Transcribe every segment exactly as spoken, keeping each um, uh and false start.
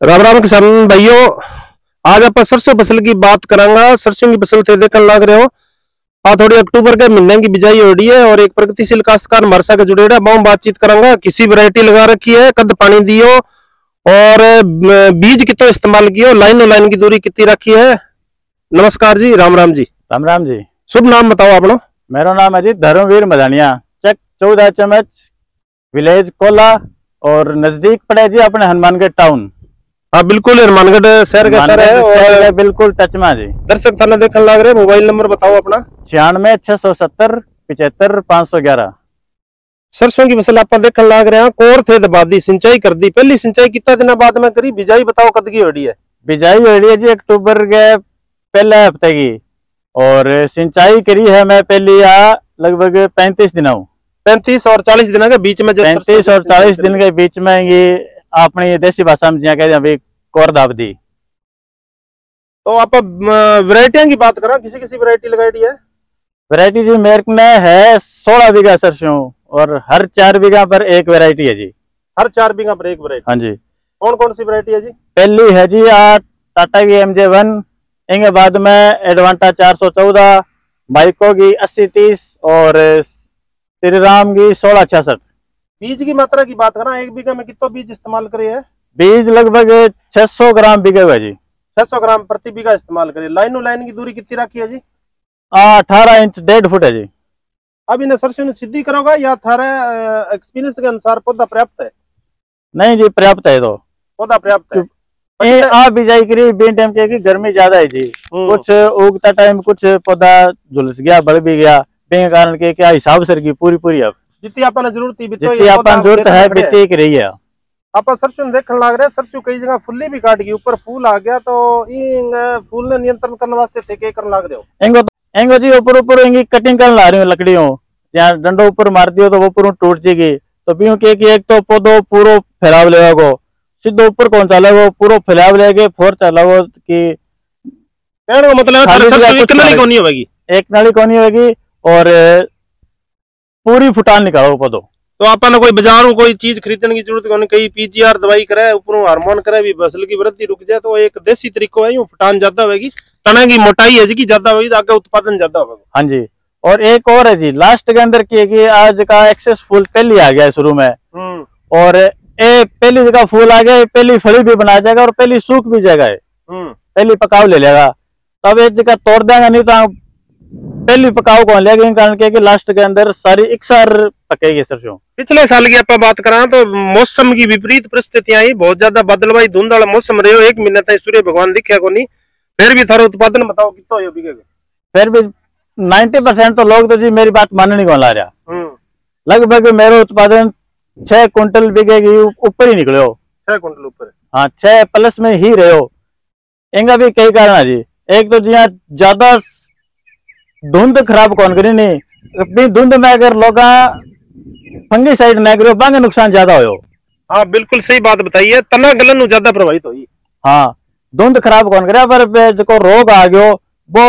राम राम किसान भाइयों, आज आप सरसों फसल की बात करांगा। सरसों की फसल थे देखने लग रहे हो आ थोड़ी अक्टूबर के महीने की बिजाई हो रही है और एक प्रगतिशील काश्तकार हमारे साथ जुड़े रहे बहुत बातचीत करांगा। किसी वैरायटी लगा रखी है, कद पानी दियो और बीज कितो इस्तेमाल कियो, लाइन लाइन की दूरी कितनी रखी है। नमस्कार जी, राम राम जी। राम राम जी। शुभ नाम बताओ अपना। मेरा नाम है जी धर्मवीर मधानिया, चक चौदह चमच, विलेज कोला और नजदीक पड़े जी अपने हनुमानगढ़ टाउन। हाँ बिल्कुल, हनुमानगढ़ शहर का शहर है और बिल्कुल टच में जी। दर्शक थाना देखने लग रहे। मोबाइल नंबर बताओ अपना। छियानवे छह सौ सत्तर पिछहत्तर पाँच सौ ग्यारह। सरसों की फसल आप देखने लग रहे हैं। कोर थे दबा दी, सिंचाई कर दी। पहली सिंचाई कितना दिन बाद में करी, बिजाई बताओ कद की हो रही है। बिजाई हो रही है जी अक्टूबर के पहले हफ्ते की, और सिंचाई करी है मैं पहली आ लगभग पैंतीस दिनों पैंतीस और चालीस दिन के बीच में। पैंतीस और चालीस दिन के बीच में ये अपनी देसी भाषा में जिया कहते हैं कोर दाब दी। तो आप वैरायटियां की बात करें, किसी किसी वैरायटी लगाई है। वैरायटी जी मेरे में है सोलह बीघा सरसों और हर चार बीघा पर एक वैरायटी है जी। हर चार बीघा पर एक वैरायटी। हाँ जी। कौन कौन सी वैरायटी है जी। पहली है जी आ टाटा की एम जे वन, इनके बाद में एडवांटा चार सौ चौदह, माइको की अस्सी तीस और श्री राम की सोलह छियासठ। बीज की मात्रा की बात करें, एक बीघा में कितना बीज इस्तेमाल करे है। बीज लगभग छह सौ ग्राम बीघे हुआ जी। छह सौ ग्राम प्रति बीघा इस्तेमाल करे। लाइन लाइन की दूरी कितनी रखी है जी। अठारह इंच डेढ़ फुट है जी। अब इन्हें सरसों ने सीधी करोगा या थारे एक्सपीरियंस के अनुसार पौधा पर्याप्त है। नहीं जी पर्याप्त है, तो पौधा पर्याप्त है। आ बिजाई करी बिन टाइम के गर्मी ज्यादा है जी, कुछ उगता टाइम कुछ पौधा झुलस गया, बढ़ भी गया, बिन कारण के क्या हिसाब सर की पूरी पूरी अब जितनी अपन जरूरत थी जितनी अपन जरूरत है बिती कर रही है। आप सरसों देखने लग रहे हैं। सरसों कई जगह फुल्ली भी काट गई, ऊपर फूल आ गया, तो इन फूल ने नियंत्रण करने वास्ते थे के करने लग रहे हो। एंगो एंगो जी ऊपर ऊपर इनकी कटिंग करने ला रही हूँ लकड़ियों, जहाँ डंडो ऊपर मार दियो तो वो पूरा टूट जाएगी। तो बीहू के कि एक तो पौधो पूरा फैलाव लेगा को सीधो ऊपर कौन चले वो पूरा फैलाव लेके फोर चला वो की मतलब एक नाली कोनी होगी, एक नाली कोनी होगी और पूरी फुटान निकालो पौधो। तो अपन कोई बाजारों कोई चीज खरीदने की जरूरत नहीं, कई पीजीआर दवाई करे ऊपर हार्मोन करे भी फसल की वृद्धि रुक जाए। तो एक देसी तरीका है, यूं फुटान ज्यादा होगी, तना की मोटाई है जी ज्यादा होगी, आगे उत्पादन ज्यादा होगा। हाँ जी। और एक और है जी लास्ट के अंदर की कि आज का एक्सेस फूल पहली आ गया है शुरू में, और ए पहली जगह फूल आ गया, पहली फली भी बना जाएगा और पहली सूख भी जाएगा, पहली पकाव ले लेगा। तब एक जगह तोड़ देगा, नहीं तो पहली पकाव कौन लेगा, इन कारण के लास्ट के अंदर सारी इकसार पकेगी सरसों। पिछले साल की आप बात करा तो मौसम की विपरीत परिस्थितियां आई, बहुत ज्यादा बदलवाई धुंध वाला मौसम रहे, एक महीने तक सूर्य भगवान दिखा को नहीं, फिर भी थारा उत्पादन बताओ कितना हो बिकेगा। फिर भी नाइन्टी परसेंट तो लोग तो जी मेरी बात मानने को ला रहा, लगभग मेरा उत्पादन छह कुंटल बीघे की ऊपर ही निकले हो। छह कुंटल ऊपर? हाँ, छह प्लस में ही रहे हो। इनका भी कई कारण है जी। एक तो जी ज्यादा धुंध खराब कौन करी नहीं, अपनी धुंध में अगर लोग फंगी साइड न करो बांगे नुकसान ज्यादा हो। हाँ बिल्कुल सही बात बताई है, तना गलन ज्यादा प्रभावित हुई। हाँ, धुंध खराब कौन करे, पर जो रोग आ गयो वो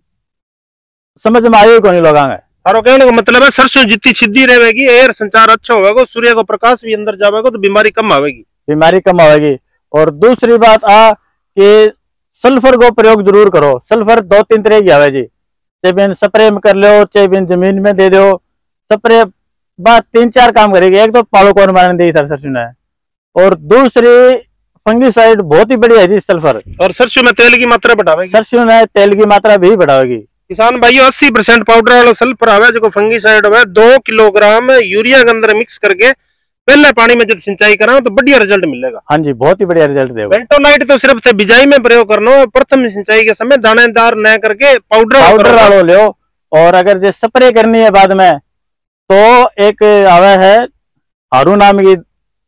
समझ में आयो कौन लोग सारो कहने का मतलब है सरसों जितनी सीधी रहेगी, एयर संचार अच्छा होगा, सूर्य को प्रकाश भी अंदर जाएगा तो बीमारी कम आवेगी। बीमारी कम आवेगी। और दूसरी बात आ कि सल्फर को प्रयोग जरूर करो। सल्फर दो तीन तरह की आवे जी, चाहे बिन स्प्रे में कर लो चाहे बिन जमीन में दे दो। स्प्रे बात तीन चार काम करेगी, एक तो पालो कौन मारने दी सरसों ने, और दूसरी फंगीसाइड बहुत ही बढ़िया है जी सल्फर। और सरसों में तेल की मात्रा बढ़ावेगी। सरसों में तेल की मात्रा भी बढ़ावेगी। किसान भाइयों अस्सी परसेंट पाउडर वाला सल्फर आवे जो फंगीसाइड है, दो किलोग्राम यूरिया के अंदर मिक्स करके पहले पानी में जब सिंचाई करा तो बढ़िया रिजल्ट मिलेगा। हाँ जी, बहुत ही बढ़िया रिजल्ट देगा। बेंटोनाइट तो सिर्फ बिजाई में प्रयोग करना, प्रथम सिंचाई के समय दानेदार न करके पाउडर पाउडर वालो लो। और अगर जो स्प्रे करनी है बाद में तो एक आवे है हारू नाम की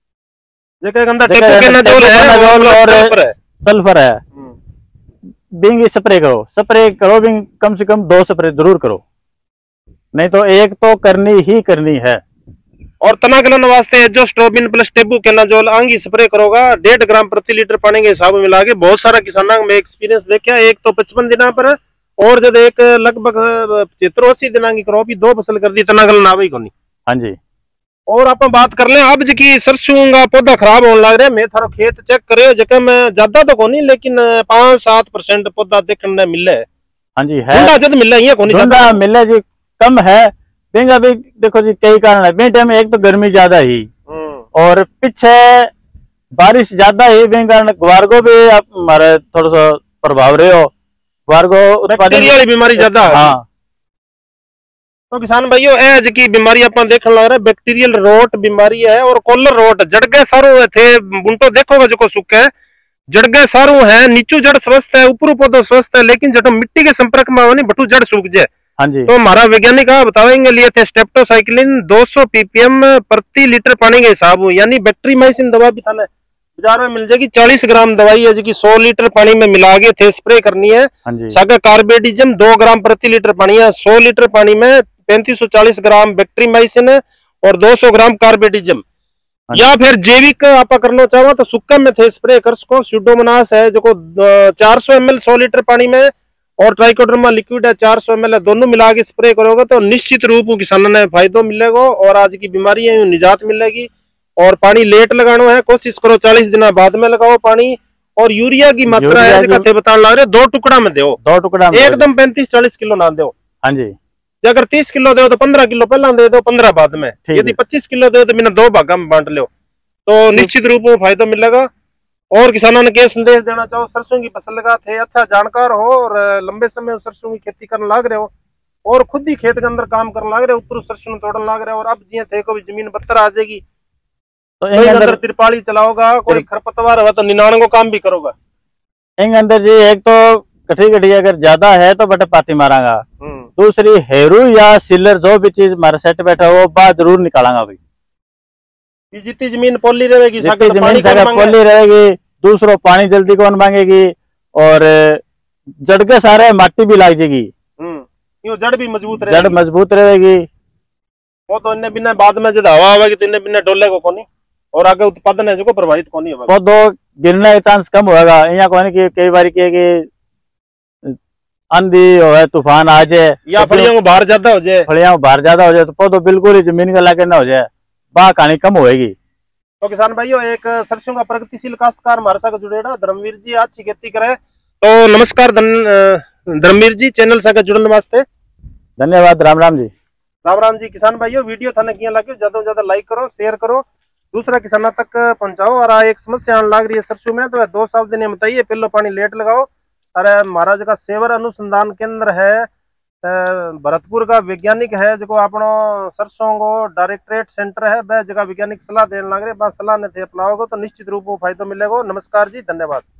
और सल्फर है, बिंग स्प्रे करो। स्प्रे करो बिंग कम से कम दो स्प्रे जरूर करो, नहीं तो एक तो करनी ही करनी है। और तना गलन वास्ते जो स्ट्रोबिन प्लस टेबू केनाजोल आंगी स्प्रे करोगा डेढ़ ग्राम प्रति लीटर पानी के हिसाब में मिला के। बहुत सारा किसानों में एक्सपीरियंस देखा, एक तो पचपन दिन पर और जब एक लगभग पचहत्तर अस्सी दिन की करो भी दो फसल कर दी तना गलन आवे को नहीं। हाँ जी। और आप बात कर लें अब जी सरसों का पौधा खराब होने लग रहा है। मैं थारो खेत चेक करे जगह में ज्यादा तो कोनी लेकिन पांच सात परसेंट पौधा देखने मिले। हाँ जी है जद मिले ये कोनी ज्यादा मिले जी कम है। बेंगा भी देखो जी कई कारण है। बे टाइम एक तो गर्मी ज्यादा ही और पीछे बारिश ज्यादा ही बे कारण ग्वारगो भी हमारे थोड़ा सा प्रभाव रहे हो। ग्वारगो उत्पादन बीमारी ज्यादा है। हाँ तो किसान भाइयों ए जी बीमारी अपन देखने लग रहा है बैक्टीरियल रोट बीमारी है और कॉलर रोट जड़गे सारू थे बुंटो देखोगे जो सुख है जड़गे सारू है नीचू जड़ स्वस्थ है ऊपर पौधो स्वस्थ है लेकिन जब मिट्टी के संपर्क में आवे बटू जड़ सूख जाए। हाँ जी तो हमारा वैज्ञानिक बतावेंगे लिए थे स्टेप्टोसाइक्लिन दो सौ पीपीएम प्रति लीटर पानी के हिसाब यानी बैक्टीरियामाइसिन दवा भी थाने बाजार में मिल जाएगी। चालीस ग्राम दवाई है जी सौ लीटर पानी में मिला के थे स्प्रे करनी है। सागा कार्बेडिजम दो ग्राम प्रति लीटर पानी है। सौ लीटर पानी में पैंतीस सौ चालीस ग्राम बैक्टीरियामाइसिन और दो सौ ग्राम कार्बेडिजम या फिर जैविक आप करना चाहो तो सुक्का में थे स्प्रे कर सको। स्यूडोमोनास है जो चार सौ एम एल सौ लीटर पानी में और ट्राइकोडर्मा लिक्विड है चार सौ एम एल दोनों मिला के स्प्रे करोगे तो निश्चित रूप किसानों ने फायदा मिलेगा और आज की बीमारी है निजात मिलेगी। और पानी लेट लगाना है कोशिश करो चालीस दिन बाद में लगाओ पानी। और यूरिया की मात्रा है कथे बताने लग रहे दो टुकड़ा में दो दो टुकड़ा एकदम पैंतीस चालीस किलो ना दो। हाँ जी अगर तीस किलो दो तो पंद्रह किलो पहला दे दो पंद्रह बाद में। यदि पच्चीस किलो दो तो बिना दो भागा में बांट लो तो निश्चित रूप में फायदा मिलेगा। और किसानों ने क्या संदेश देना चाहो सरसों की फसल लगा थे अच्छा जानकार हो और लंबे समय सरसों की खेती करने लग रहे हो और खुद ही खेत के अंदर काम करने लग रहे हो ऊपर सरसों तोड़ने लग रहे हो और अब जी थे को भी जमीन बत्तर आ जाएगी तो अंदर तिरपाली चलाओगा कोई खरपतवार हुआ तो निनाण को काम भी करोगा। इन अंदर जी एक तो कठी कठी अगर ज्यादा है तो बटे पाती मारांगा। दूसरी हेरू या सिलर जो भी चीज हमारे सेट बैठा हो बात जरूर निकालांगा भाई। जितनी जमीन पोली रहेगी जितनी जमीन पोली रहेगी दूसरों पानी जल्दी कौन मांगेगी और जड़ के सारे माटी भी लाग जाएगी जड़ भी मजबूत रहेगी जड़ मजबूत रहेगी। वो तो इन्हें बिना बाद में जब हवा आवेगी तो इन्हें बिना डोले को कोनी और आगे उत्पादन है जो प्रभावित कोनी होगा वो दो गिरने का चांस कम होगा। यहाँ कोनी की कई बार की आंधी हो तूफान आ जाए या फलियों को बाहर ज्यादा हो जाए फलियों को बाहर ज्यादा हो जाए तो पौधो बिल्कुल ही जमीन का लाके ना हो जाए बाह कहानी कम होएगी। तो किसान भाइयों एक सरसों का प्रगतिशील काश्तकार हमारे साथ जुड़ेगा धर्मवीर जी अच्छी खेती करे तो नमस्कार धर्मवीर जी चैनल से जुड़ने वास्ते धन्यवाद। राम राम जी राम राम जी। किसान भाइयों वीडियो थाने किया लगे ज्यादा से ज्यादा लाइक करो शेयर करो दूसरा किसानों तक पहुंचाओ। और एक समस्या आने लग रही है सरसों में तो दो शब्द ने बताइए पहलो पानी लेट लगाओ। अरे महाराज का सेवर अनुसंधान केंद्र है भरतपुर का वैज्ञानिक है जो अपनो सरसों को डायरेक्टरेट सेंटर है वह जगह वैज्ञानिक सलाह देने लग रहे सलाह ने थे अपनाओगे तो निश्चित रूप में फायदा मिलेगा। नमस्कार जी धन्यवाद।